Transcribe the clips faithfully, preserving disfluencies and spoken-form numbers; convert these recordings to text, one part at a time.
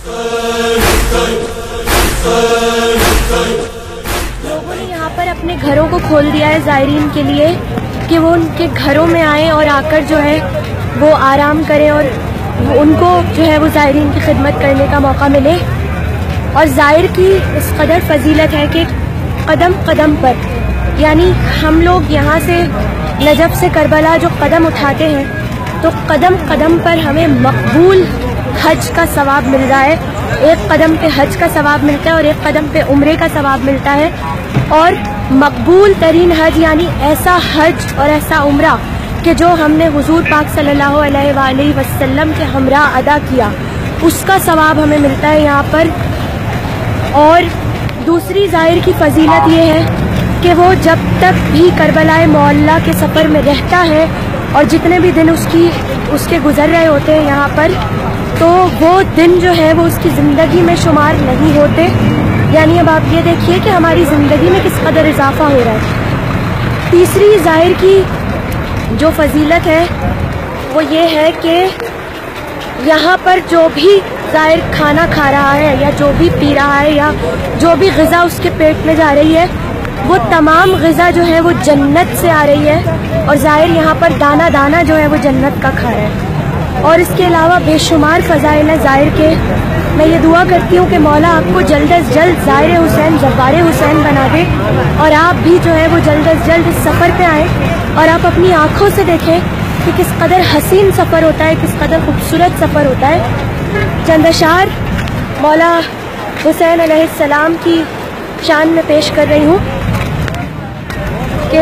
لوگوں نے یہاں پر اپنے گھروں کو کھول دیا ہے زائرین کے لیے کہ وہ ان کے گھروں میں آئیں اور آ کر جو ہے وہ آرام کریں اور ان کو جو ہے وہ زائرین کی خدمت کرنے کا موقع ملے. اور زائر کی اس قدر فضیلت ہے کہ قدم قدم پر، یعنی ہم لوگ یہاں سے نجف سے کربلا جو قدم اٹھاتے ہیں تو قدم قدم پر ہمیں مقبول حج کا ثواب مل رہا ہے. ایک قدم پہ حج کا ثواب ملتا ہے اور ایک قدم پہ عمرے کا ثواب ملتا ہے. اور مقبول ترین حج یعنی ایسا حج اور ایسا عمرہ کہ جو ہم نے حضور پاک صلی اللہ علیہ وآلہ وسلم کے ہمراہ ادا کیا، اس کا ثواب ہمیں ملتا ہے یہاں پر. اور دوسری زائر کی فضیلت یہ ہے کہ وہ جب تک بھی کربلا معلیٰ کے سفر میں رہتا ہے اور جتنے بھی دن اس کی اس کے گزر رہے ہوتے ہیں یہاں پر، تو وہ دن جو ہے وہ اس کی زندگی میں شمار نہیں ہوتے. یعنی اب آپ یہ دیکھیے کہ ہماری زندگی میں کس قدر اضافہ ہو رہا ہے. تیسری زائر کی جو فضیلت ہے وہ یہ ہے کہ یہاں پر جو بھی زائر کھانا کھا رہا ہے یا جو بھی پی رہا ہے یا جو بھی غذا اس کے پیٹ میں جا رہی ہے، وہ تمام غذا جو ہے وہ جنت سے آ رہی ہے. اور زائر یہاں پر دانہ دانہ جو ہے وہ جنت کا کھا رہا ہے. اور اس کے علاوہ بے شمار فضائل ہیں زائر کے. میں یہ دعا کرتی ہوں کہ مولا آپ کو جلد از جلد زائر حسین زوار حسین بنا دے اور آپ بھی جو ہے وہ جلد از جلد اس سفر پہ آئیں اور آپ اپنی آنکھوں سے دیکھیں کہ کس قدر حسین سفر ہوتا ہے، کس قدر خوبصورت سفر ہوتا ہے. چند اشعار مولا حسین علیہ السلام کی شان میں پیش کر رہی ہوں کہ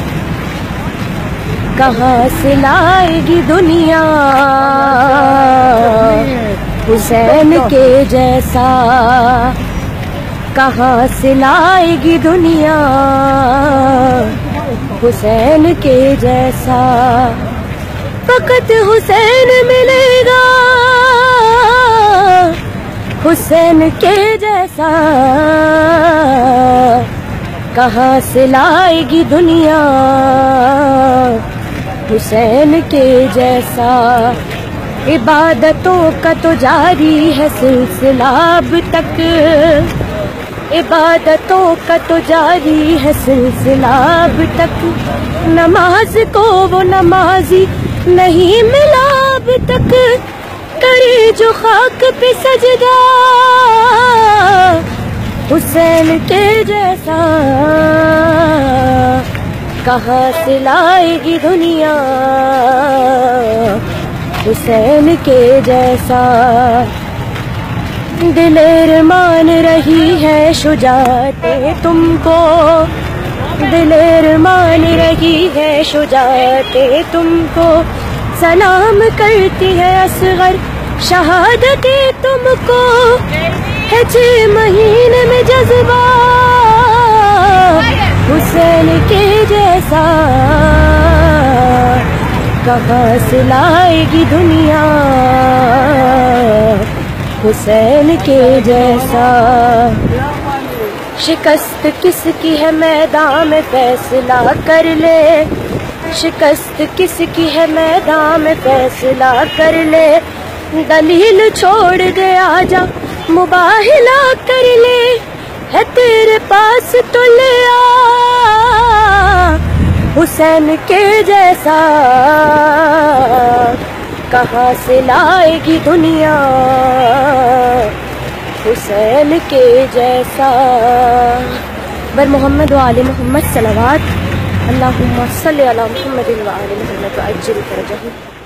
کہاں سے لائے گی دنیا حسین کے جیسا، کہاں سے لائے گی دنیا حسین کے جیسا. فقط حسین ملے گا حسین کے جیسا، کہاں سے لائے گی دنیا حسین کے جیسا. عبادتوں کا تو جاری ہے سلسلہ اب تک، عبادتوں کا تو جاری ہے سلسلہ اب تک، نماز کو وہ نمازی نہیں ملا اب تک، کرے جو خاک پہ سجدہ حسین کے جیسا، کہاں سے لائے گی دنیا حسین کے جیسا. دلیر مان رہی ہے شجاعت تم کو، دلیر مان رہی ہے شجاعت تم کو، سلام کرتی ہے اصغر شہادت تم کو، ہے چھ مہینے میں جذبہ حسین کے جیسا، کہاں سے لائے گی دنیا حسین کے جیسا. شکست کس کی ہے میدان میں فیصلہ کر لے، شکست کس کی ہے میدان میں فیصلہ کر لے، دلیل چھوڑ دے آجا مباہلہ کر لے، ہے تیرے پاس تو لے آ حسین کے جیسا، کہاں سے لائے گی دنیا حسین کے جیسا. بر محمد و آل محمد صلوات، اللہم صلی علی محمد و آل محمد وعجل فرجہ.